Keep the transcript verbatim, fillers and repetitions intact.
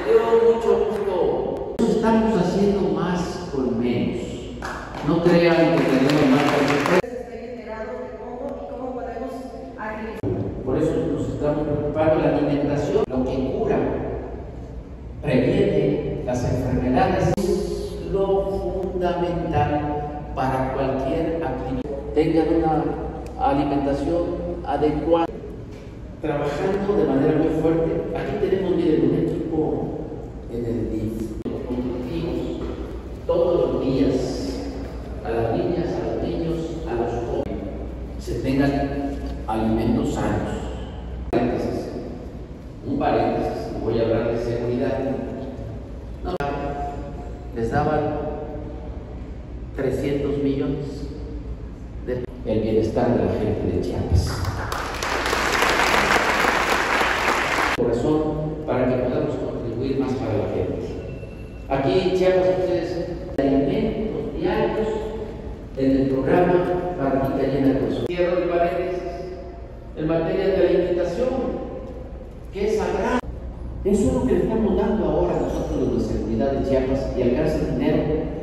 dio mucho gusto. Estamos haciendo más con menos. No crean que tenemos más con menos. Estoy enterado de cómo y cómo podemos agilizar. Por eso nos estamos preocupando la alimentación, lo que cura, previene las enfermedades, es lo fundamental para cualquier actividad. Tengan una alimentación adecuada, trabajando de manera muy fuerte. Aquí tenemos, miren, un equipo en el D I F, constructivos, todos los días, a las niñas, a los niños, a los jóvenes, se tengan alimentos sanos. Paréntesis, un paréntesis, voy a hablar de seguridad. No, les daban trescientos millones de el bienestar de la gente de Chiapas. Corazón para que podamos contribuir más para la gente. Aquí en Chiapas ustedes alimentos diarios en el programa Barriguita Llena de Corazón. Cierro el paréntesis. En materia de alimentación, que es sagrado. Eso es lo que le estamos dando ahora a nosotros los de seguridad de Chiapas y alcanza el dinero